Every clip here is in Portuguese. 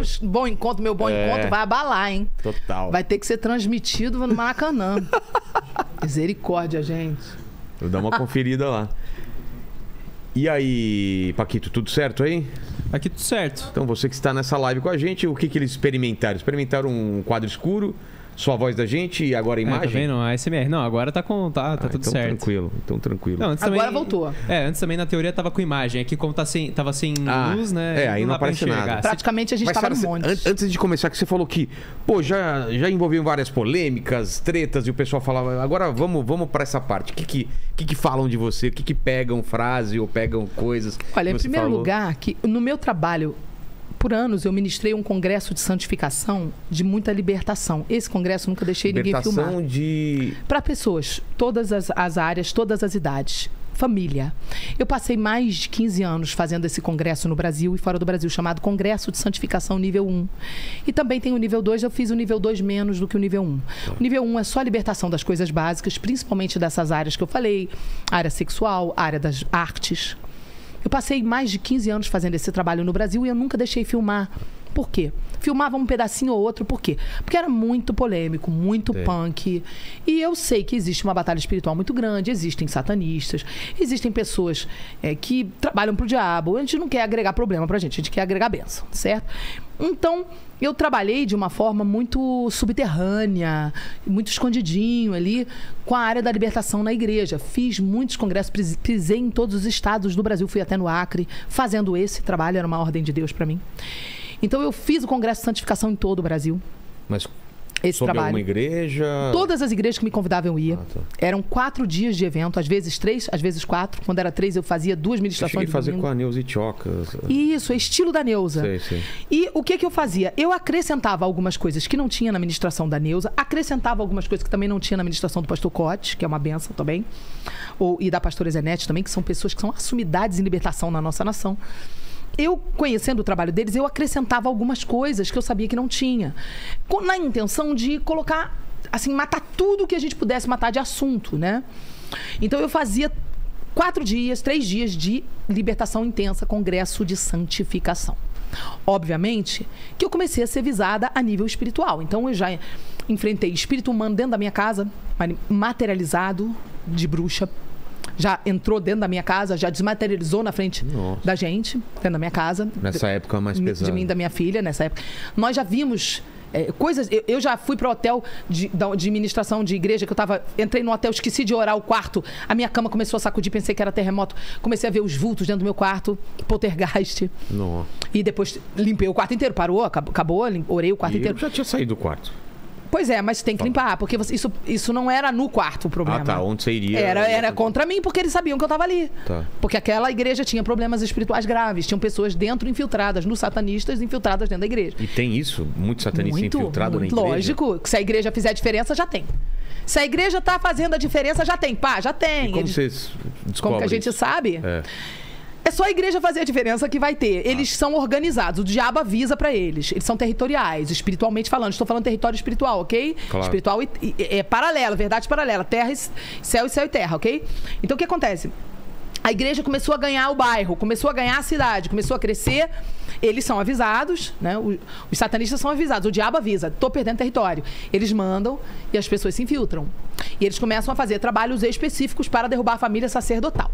bom encontro, meu bom encontro vai abalar, hein? Total. Vai ter que ser transmitido no Maracanã. Misericórdia, gente. Vou dar uma conferida lá. E aí, Paquito, tudo certo aí? Aqui tudo certo. Então, você que está nessa live com a gente, o que eles experimentaram? Experimentaram um quadro escuro, só a voz da gente e agora a imagem? Tá vendo? A SMR. Não, agora tá tudo então certo. Então tranquilo. Não, antes Agora também, voltou. Antes também na teoria tava com imagem. Aqui como tava sem luz, né? Aí não dá pra aparece enxergar. nada. Praticamente a gente Mas, tava Sara, no monte. antes de começar, que você falou que, pô, já envolveu várias polêmicas, tretas, e o pessoal falava, agora vamos pra essa parte. O que falam de você? O que pegam frase ou pegam coisas? Olha, em primeiro falou? lugar, que no meu trabalho, por anos, eu ministrei um congresso de santificação de muita libertação. Esse congresso eu nunca deixei ninguém filmar. Libertação de... Para pessoas, todas as áreas, todas as idades. Família. Eu passei mais de 15 anos fazendo esse congresso no Brasil e fora do Brasil, chamado Congresso de Santificação Nível 1. E também tem o nível 2, eu fiz o nível 2 menos do que o nível 1. O nível 1 é só a libertação das coisas básicas, principalmente dessas áreas que eu falei, área sexual, área das artes. Eu passei mais de 15 anos fazendo esse trabalho no Brasil e eu nunca deixei filmar. Por quê? Filmava um pedacinho ou outro, por quê? Porque era muito polêmico, muito punk. E eu sei que existe uma batalha espiritual muito grande, existem satanistas, existem pessoas que trabalham pro diabo. A gente não quer agregar problema pra gente, a gente quer agregar bênção, certo? Então, eu trabalhei de uma forma muito subterrânea, muito escondidinho ali, com a área da libertação na igreja. Fiz muitos congressos, pisei em todos os estados do Brasil, fui até no Acre, fazendo esse trabalho, era uma ordem de Deus para mim. Então, eu fiz o congresso de santificação em todo o Brasil. Mas esse sobre trabalho. alguma igreja? Todas as igrejas que me convidavam eu ia. Tá. Eram 4 dias de evento, às vezes 3, às vezes 4. Quando era 3, eu fazia 2 Eu ministrações cheguei a de fazer domingo. com a Neuza Itioca. Isso, é estilo da Neuza. Sei. E o que eu fazia? Eu acrescentava algumas coisas que não tinha na ministração da Neuza, acrescentava algumas coisas que também não tinha na ministração do pastor Cote, que é uma benção também, e da pastora Zenete também, que são pessoas que são assumidades em libertação na nossa nação. Eu, conhecendo o trabalho deles, eu acrescentava algumas coisas que eu sabia que não tinha. Na intenção de colocar, assim, matar tudo que a gente pudesse matar de assunto, né? Então, eu fazia 4 dias, 3 dias de libertação intensa, congresso de santificação. Obviamente que eu comecei a ser visada a nível espiritual. Então, eu já enfrentei espírito humano dentro da minha casa, materializado de bruxa. Já entrou dentro da minha casa, já desmaterializou na frente da gente, dentro da minha casa. Nessa época mais pesada. De mim e da minha filha, nessa época. Nós já vimos coisas... Eu já fui para o hotel de ministração de igreja, que entrei no hotel, esqueci de orar o quarto, a minha cama começou a sacudir, pensei que era terremoto. Comecei a ver os vultos dentro do meu quarto, poltergeist. Nossa. E depois limpei o quarto inteiro, parou, acabou, orei o quarto inteiro. Eu já tinha saído do quarto. Pois é, mas tem que limpar, porque isso não era no quarto o problema. Ah, tá. Onde você iria? Era contra mim, porque eles sabiam que eu estava ali. Tá. Porque aquela igreja tinha problemas espirituais graves. Tinham pessoas dentro infiltradas, nos satanistas infiltradas dentro da igreja. E tem isso? Muito satanista infiltrado na igreja? Lógico. Que se a igreja fizer a diferença, já tem. Se a igreja tá fazendo a diferença, já tem. Pá, já tem. E como vocês descobrem Como que a gente sabe? É só a igreja fazer a diferença que vai ter. Eles são organizados, o diabo avisa pra eles. Eles são territoriais, espiritualmente falando. Estou falando território espiritual, ok? Claro. Espiritual é paralelo, verdade paralela. Terra, céu e terra, ok? Então o que acontece? A igreja começou a ganhar o bairro, começou a ganhar a cidade, começou a crescer. Eles são avisados, né? Os satanistas são avisados, o diabo avisa, tô perdendo território. Eles mandam e as pessoas se infiltram. E eles começam a fazer trabalhos específicos para derrubar a família sacerdotal.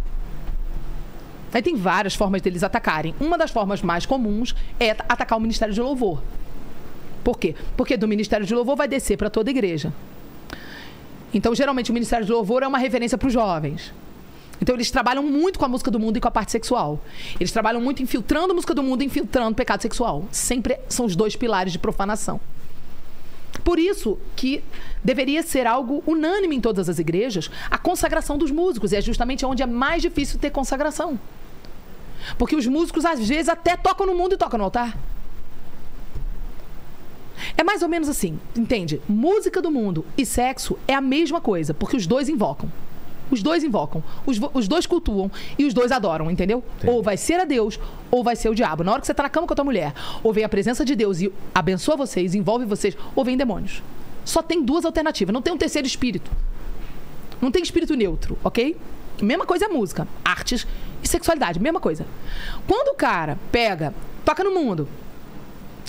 Aí tem várias formas deles atacarem. Uma das formas mais comuns é atacar o Ministério de Louvor. Por quê? Porque do Ministério de Louvor vai descer para toda a igreja. Então, geralmente, o Ministério de Louvor é uma referência para os jovens. Então, eles trabalham muito com a música do mundo e com a parte sexual. Eles trabalham muito infiltrando a música do mundo e infiltrando o pecado sexual. Sempre são os 2 pilares de profanação. Por isso que deveria ser algo unânime em todas as igrejas a consagração dos músicos. E é justamente onde é mais difícil ter consagração. Porque os músicos, às vezes, até tocam no mundo e tocam no altar. É mais ou menos assim, entende? Música do mundo e sexo é a mesma coisa, porque os 2 invocam. Os 2 invocam, os 2 cultuam e os 2 adoram, entendeu? Entendi. Ou vai ser a Deus, ou vai ser o diabo. Na hora que você tá na cama com a tua mulher, ou vem a presença de Deus e abençoa vocês, envolve vocês, ou vem demônios. Só tem 2 alternativas, não tem um terceiro espírito. Não tem espírito neutro, ok? Mesma coisa é música, artes e sexualidade, mesma coisa. Quando o cara toca no mundo,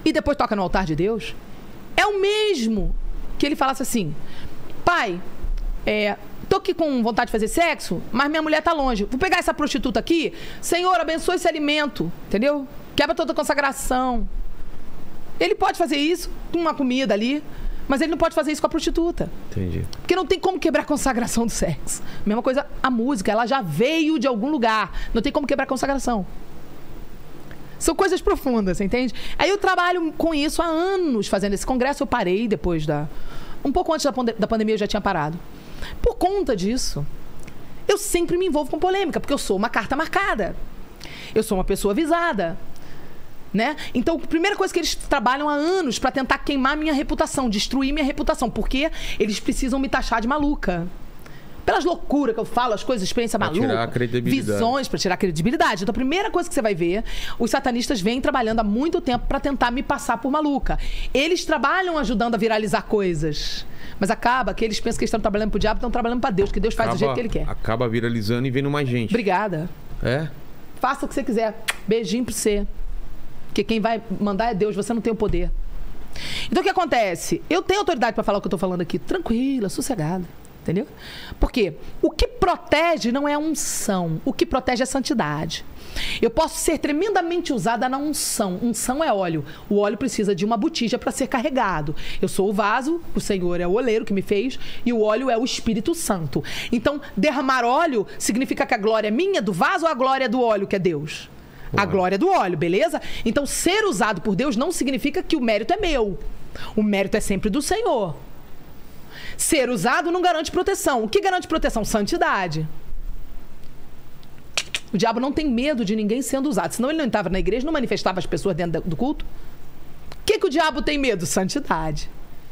e depois toca no altar de Deus, é o mesmo que ele falasse assim: pai, tô aqui com vontade de fazer sexo, mas minha mulher tá longe. Vou pegar essa prostituta aqui. Senhor, abençoa esse alimento. Entendeu? Quebra toda a consagração. Ele pode fazer isso com uma comida ali, mas ele não pode fazer isso com a prostituta. Entendi. Porque não tem como quebrar a consagração do sexo. Mesma coisa, a música, ela já veio de algum lugar. Não tem como quebrar a consagração. São coisas profundas, entende? Aí eu trabalho com isso há anos, fazendo esse congresso. Eu parei depois um pouco antes da pandemia eu já tinha parado. Por conta disso, eu sempre me envolvo com polêmica, porque eu sou uma carta marcada. Eu sou uma pessoa avisada. Né? Então, a primeira coisa que eles trabalham há anos para tentar queimar minha reputação, destruir minha reputação, porque eles precisam me taxar de maluca. Pelas loucuras que eu falo, as coisas, experiência maluca, tirar a credibilidade. Visões para tirar a credibilidade. Então, a primeira coisa que você vai ver, os satanistas vêm trabalhando há muito tempo para tentar me passar por maluca. Eles trabalham ajudando a viralizar coisas. Mas acaba que eles pensam que eles estão trabalhando pro diabo, estão trabalhando para Deus, que Deus faz do jeito que Ele quer. Acaba viralizando e vendo mais gente. Obrigada. Faça o que você quiser. Beijinho pra você. Porque quem vai mandar é Deus, você não tem o poder. Então o que acontece? Eu tenho autoridade para falar o que eu tô falando aqui, tranquila, sossegada. Entendeu? Porque o que protege não é a unção. O que protege é a santidade. Eu posso ser tremendamente usada na unção. Unção é óleo. O óleo precisa de uma botija para ser carregado. Eu sou o vaso, o Senhor é o oleiro que me fez, e o óleo é o Espírito Santo. Então, derramar óleo significa que a glória é minha, do vaso, ou a glória é do óleo, que é Deus? A glória é do óleo, beleza? Então, ser usado por Deus não significa que o mérito é meu. O mérito é sempre do Senhor. Ser usado não garante proteção. O que garante proteção? Santidade. O diabo não tem medo de ninguém sendo usado. Senão ele não entrava na igreja, não manifestava as pessoas dentro do culto. O que o diabo tem medo? Santidade.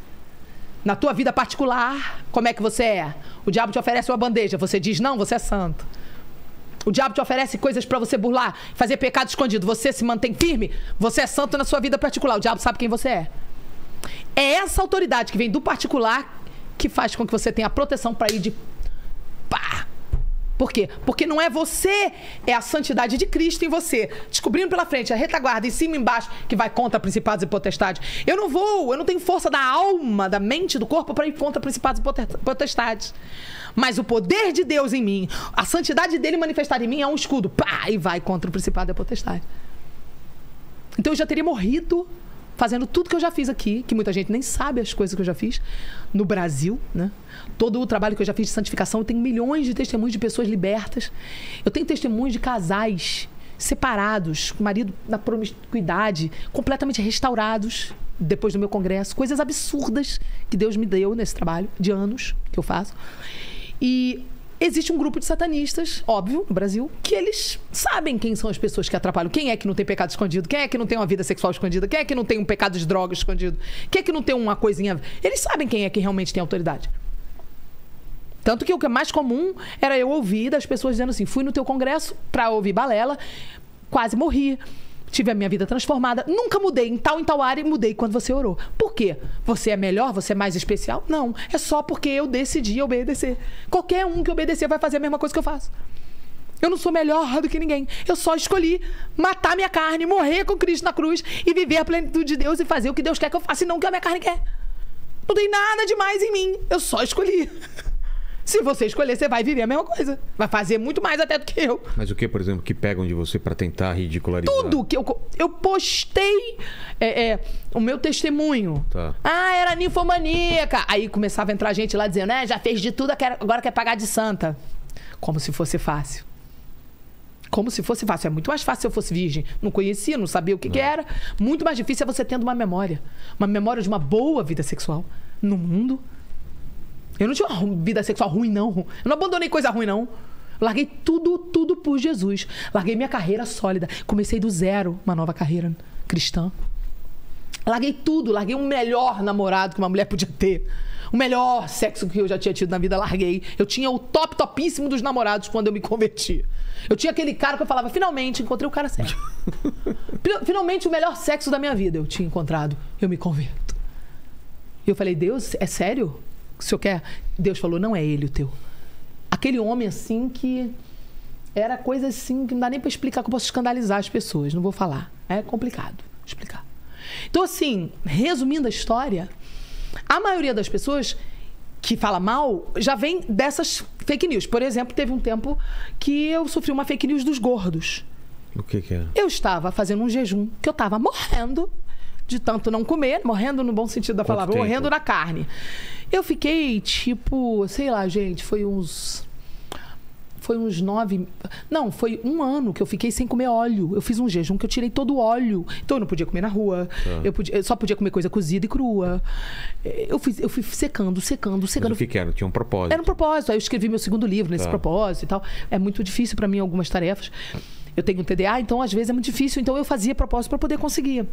Na tua vida particular, como é que você é? O diabo te oferece uma bandeja, você diz não, você é santo. O diabo te oferece coisas para você burlar, fazer pecado escondido. Você se mantém firme, você é santo na sua vida particular. O diabo sabe quem você é. É essa autoridade que vem do particular que faz com que você tenha a proteção para ir de pá. Por quê? Porque não é você, é a santidade de Cristo em você, descobrindo pela frente, a retaguarda, em cima e embaixo, que vai contra principados e potestades. Eu não tenho força da alma, da mente, do corpo para ir contra principados e potestades. Mas o poder de Deus em mim, a santidade dele manifestada em mim é um escudo, pá, e vai contra o principado e a potestade. Então eu já teria morrido fazendo tudo que eu já fiz aqui, que muita gente nem sabe as coisas que eu já fiz no Brasil, né? Todo o trabalho que eu já fiz de santificação, eu tenho milhões de testemunhos de pessoas libertas. Eu tenho testemunhos de casais separados, com o marido na promiscuidade, completamente restaurados depois do meu congresso. Coisas absurdas que Deus me deu nesse trabalho de anos que eu faço. E existe um grupo de satanistas, óbvio, no Brasil, que eles sabem quem são as pessoas que atrapalham. Quem é que não tem pecado escondido? Quem é que não tem uma vida sexual escondida? Quem é que não tem um pecado de droga escondido? Quem é que não tem uma coisinha... Eles sabem quem é que realmente tem autoridade. Tanto que o que é mais comum era eu ouvir das pessoas dizendo assim, fui no teu congresso pra ouvir balela, quase morri, tive a minha vida transformada, nunca mudei em tal área e mudei quando você orou. Por quê? Você é melhor? Você é mais especial? Não, é só porque eu decidi obedecer. Qualquer um que obedecer vai fazer a mesma coisa que eu faço. Eu não sou melhor do que ninguém. Eu só escolhi matar minha carne, morrer com Cristo na cruz e viver a plenitude de Deus e fazer o que Deus quer que eu faça e não o que a minha carne quer. Não tem nada demais em mim. Eu só escolhi. Se você escolher, você vai viver a mesma coisa. Vai fazer muito mais até do que eu. Mas o que, por exemplo, que pegam de você pra tentar ridicularizar? Tudo que eu postei o meu testemunho. Tá. Ah, era ninfomaníaca. Aí começava a entrar gente lá dizendo, já fez de tudo, agora quer pagar de santa. Como se fosse fácil. Como se fosse fácil. É muito mais fácil se eu fosse virgem. Não conhecia, não sabia o que era. Muito mais difícil é você tendo uma memória. Uma memória de uma boa vida sexual no mundo. Eu não tinha uma vida sexual ruim, não. Eu não abandonei coisa ruim, não. Eu larguei tudo por Jesus. Larguei minha carreira sólida. Comecei do zero uma nova carreira cristã. Larguei tudo. Larguei o melhor namorado que uma mulher podia ter. O melhor sexo que eu já tinha tido na vida, larguei. Eu tinha o topíssimo dos namorados quando eu me converti. Eu tinha aquele cara que eu falava, finalmente encontrei o cara certo. Finalmente o melhor sexo da minha vida eu tinha encontrado. Eu me converto. E eu falei, Deus, é sério? O senhor quer? Deus falou, não é ele o teu. Aquele homem assim que era coisa assim que não dá nem para explicar, que eu posso escandalizar as pessoas. Não vou falar. É complicado explicar. Então, assim, resumindo a história, a maioria das pessoas que fala mal já vem dessas fake news. Por exemplo, teve um tempo que eu sofri uma fake news dos gordos. O que é? Eu estava fazendo um jejum, que eu estava morrendo de tanto não comer, morrendo no bom sentido da palavra, morrendo na carne. Eu fiquei, tipo, sei lá, gente, foi uns 9... Não, foi um ano que eu fiquei sem comer óleo. Eu fiz um jejum que eu tirei todo o óleo. Então eu não podia comer na rua. Eu só podia comer coisa cozida e crua. Eu fui secando. Mas o que era? Tinha um propósito. Era um propósito. Aí eu escrevi meu segundo livro nesse propósito e tal. É muito difícil pra mim algumas tarefas. Eu tenho um TDA, então às vezes é muito difícil. Então eu fazia propósito pra poder conseguir.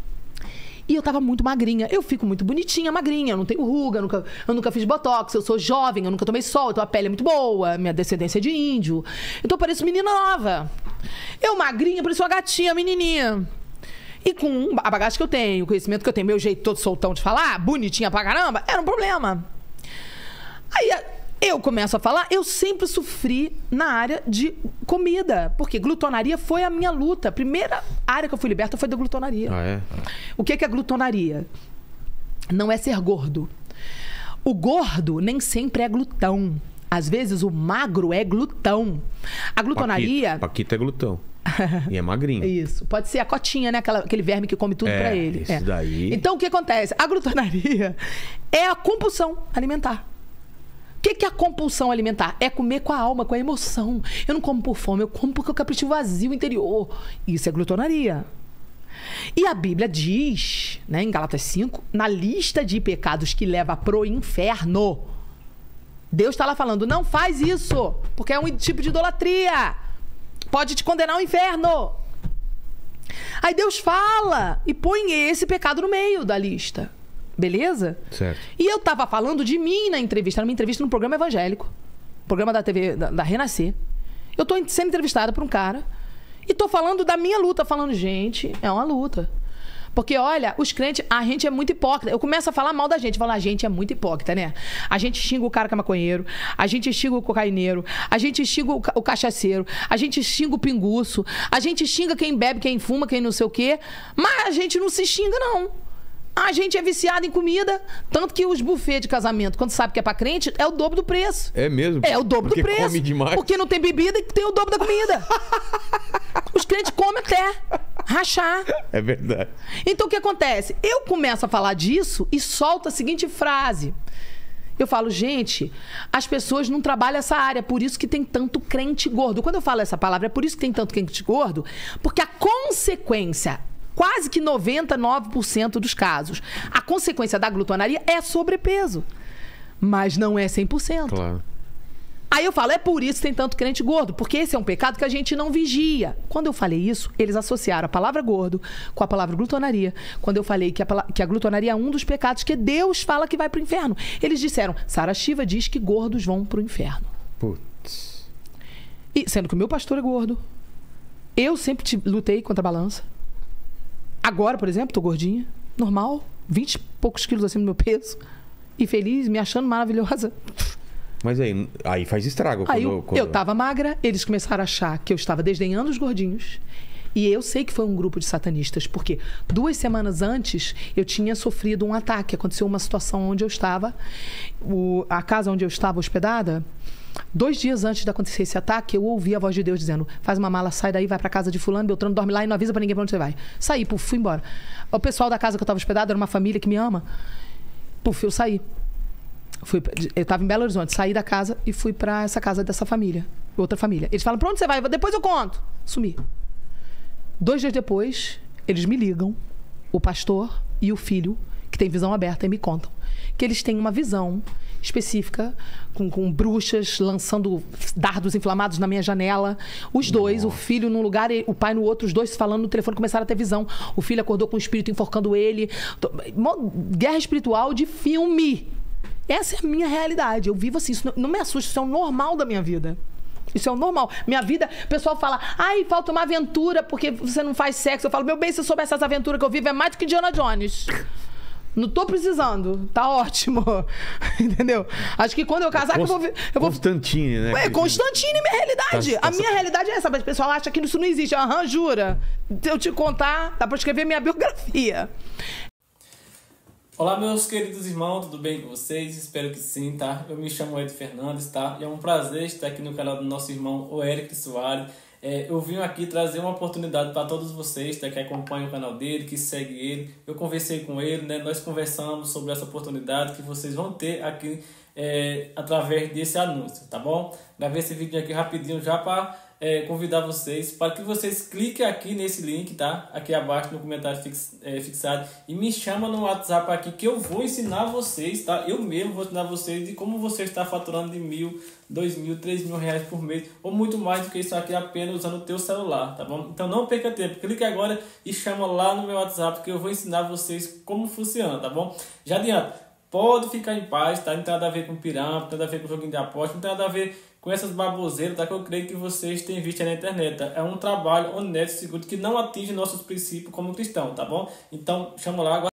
E eu tava muito magrinha. Eu fico muito bonitinha, magrinha. Eu não tenho ruga, eu nunca fiz botox. Eu sou jovem, eu nunca tomei sol. Então a pele é muito boa. Minha descendência é de índio. Então eu pareço menina nova. Eu magrinha, pareço uma gatinha, menininha. E com a bagagem que eu tenho, o conhecimento que eu tenho, meu jeito todo soltão de falar, bonitinha pra caramba, era um problema. Aí eu começo a falar, eu sempre sofri na área de comida. Porque glutonaria foi a minha luta. A primeira área que eu fui liberta foi da glutonaria. O que é glutonaria? Não é ser gordo. O gordo nem sempre é glutão. Às vezes o magro é glutão. A glutonaria... Paquito é glutão. E é magrinho. Isso. Pode ser a cotinha, né? Aquele verme que come tudo pra ele. Isso daí... Então o que acontece? A glutonaria é a compulsão alimentar. O que é a compulsão alimentar? É comer com a alma, com a emoção. Eu não como por fome, eu como porque eu capricho vazio interior. Isso é glutonaria. E a Bíblia diz, né, em Gálatas 5, na lista de pecados que leva pro inferno, Deus está lá falando, não faz isso, porque é um tipo de idolatria. Pode te condenar ao inferno. Aí Deus fala e põe esse pecado no meio da lista. Beleza? Certo. E eu tava falando de mim na minha entrevista no programa evangélico. Programa da TV, da Renascer. Eu tô sendo entrevistada por um cara e tô falando da minha luta, falando, gente, é uma luta. Porque, olha, os crentes, a gente é muito hipócrita. Eu começo a falar mal da gente, falar, a gente é muito hipócrita, né? A gente xinga o cara que é maconheiro, a gente xinga o cocaineiro, a gente xinga o cachaceiro, a gente xinga o pinguço, a gente xinga quem bebe, quem fuma, quem não sei o quê, mas a gente não se xinga, não. A gente é viciado em comida, tanto que os buffets de casamento, quando sabe que é pra crente, é o dobro do preço. É mesmo? É o dobro do preço. Come demais. Porque não tem bebida e tem o dobro da comida. Os crentes comem até rachar. É verdade. Então o que acontece? Eu começo a falar disso e solto a seguinte frase. Eu falo, gente, as pessoas não trabalham essa área, por isso que tem tanto crente gordo. Quando eu falo essa palavra, é por isso que tem tanto crente gordo, porque a consequência... Quase que 99% dos casos. A consequência da glutonaria é sobrepeso. Mas não é 100%. Claro. Aí eu falo, é por isso que tem tanto crente gordo. Porque esse é um pecado que a gente não vigia. Quando eu falei isso, eles associaram a palavra gordo com a palavra glutonaria. Quando eu falei que a glutonaria é um dos pecados que Deus fala que vai pro inferno. Eles disseram, Sara Shiva diz que gordos vão pro inferno. Putz. E sendo que o meu pastor é gordo. Eu sempre lutei contra a balança. Agora, por exemplo, tô gordinha, normal, 20 e poucos quilos acima do meu peso, e feliz, me achando maravilhosa. Mas aí faz estrago. Aí eu tava magra, eles começaram a achar que eu estava desdenhando os gordinhos. E eu sei que foi um grupo de satanistas, porque 2 semanas antes eu tinha sofrido um ataque. Aconteceu uma situação onde eu estava, a casa onde eu estava hospedada, 2 dias antes de acontecer esse ataque, eu ouvi a voz de Deus dizendo, faz uma mala, sai daí, vai pra casa de fulano, Beltrano, dorme lá e não avisa pra ninguém pra onde você vai. Saí, puf, fui embora. O pessoal da casa que eu estava hospedado era uma família que me ama. Puf, eu saí. Eu estava em Belo Horizonte, saí da casa e fui pra essa casa dessa família, outra família. Eles falam, pra onde você vai? Depois eu conto. Sumi. 2 dias depois, eles me ligam, o pastor e o filho, que tem visão aberta, e me contam que eles têm uma visão específica, com bruxas lançando dardos inflamados na minha janela. Os dois, o filho num lugar e o pai no outro, os dois falando no telefone, começaram a ter visão. O filho acordou com o espírito enforcando ele. Guerra espiritual de filme. Essa é a minha realidade. Eu vivo assim, isso não me assusta, isso é o normal da minha vida. Isso é o normal. Minha vida, o pessoal fala, ai, falta uma aventura porque você não faz sexo. Eu falo, meu bem, se eu soubesse essa aventura que eu vivo, é mais do que Indiana Jones. Não tô precisando. Tá ótimo. Entendeu? Acho que quando eu casar, que eu vou... Constantine, né? É, Constantine é minha realidade. A minha realidade é essa, mas o pessoal acha que isso não existe. Aham, jura? Se eu te contar, dá pra escrever minha biografia. Olá, meus queridos irmãos, tudo bem com vocês? Espero que sim, tá? Eu me chamo Ed Fernandes, tá? E é um prazer estar aqui no canal do nosso irmão, o Eric Soares. Eu vim aqui trazer uma oportunidade para todos vocês, tá? Que acompanham o canal dele, que segue ele. Eu conversei com ele, né? Nós conversamos sobre essa oportunidade que vocês vão ter aqui através desse anúncio, tá bom? Gravei esse vídeo aqui rapidinho já para convidar vocês para que vocês cliquem aqui nesse link, tá? Aqui abaixo no comentário fixado e me chama no WhatsApp aqui que eu vou ensinar vocês, tá? Eu mesmo vou ensinar vocês de como você está faturando de 1.000, 2.000, 3.000 reais por mês ou muito mais do que isso aqui apenas usando o teu celular, tá bom? Então não perca tempo, clique agora e chama lá no meu WhatsApp que eu vou ensinar vocês como funciona, tá bom? Já adianto, pode ficar em paz, tá? Não tem nada a ver com pirâmide, não tem nada a ver com joguinho de aposta, não tem nada a ver com essas baboseiras, tá? Que eu creio que vocês têm visto aí na internet, tá? É um trabalho honesto e seguro que não atinge nossos princípios como cristão, tá bom? Então, chama lá.